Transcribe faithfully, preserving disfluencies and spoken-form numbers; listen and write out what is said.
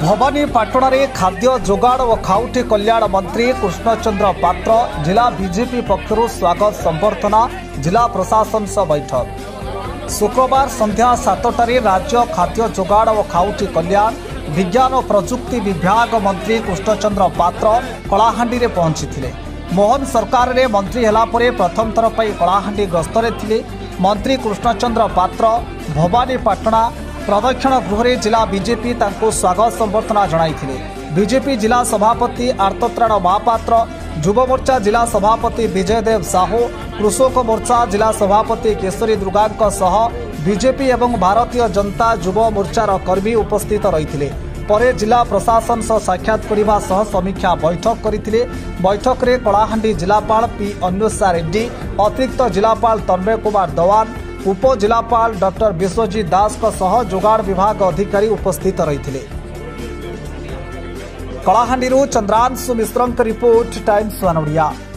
भवानीपाटण में खाद्य जोगाड़ और खाउटी कल्याण मंत्री कृष्णचंद्र पात्र जिला बीजेपी पक्षर स्वागत संबर्धना जिला प्रशासन सह बैठक। शुक्रवार संध्या सातटारे राज्य खाद्य जोगाड़ और खाउटी कल्याण विज्ञान और प्रजुक्ति विभाग मंत्री कृष्णचंद्र पात्र कलाहांडी में पहुंची। मोहन सरकार रे मंत्री हेला परे प्रथम थर पर कलाहांडी गस्तरे थिले। मंत्री कृष्णचंद्र पात्र भवानीपाटणा प्रदक्षिण गृह जिला बीजेपी तांको स्वागत संबर्धना जणाइथिले। बीजेपी जिला सभापति आर्तत्राण महापात्र, युव मोर्चा जिला सभापति विजयदेव साहू, कृषक मोर्चा जिला सभापति केशरी दुर्गांक सह बीजेपी एवं भारतीय जनता युव मोर्चार कर्मी उपस्थित रहिथिले। परे जिला प्रशासन सह साक्षात करने सह समीक्षा बैठक करथिले। बैठक रे कलाहांडी जिलापाल पी अन्वेषा रेड्डी, अतिरिक्त जिलापाल तन्मय कुमार दवान, उप जिलापाल डॉक्टर विश्वजीत दास सह जोगाड़ विभाग अधिकारी उपस्थित रहिथिले। कलाहांडी चंद्रांशु मिश्रंक रिपोर्ट, टाइम्स वन ओडिया।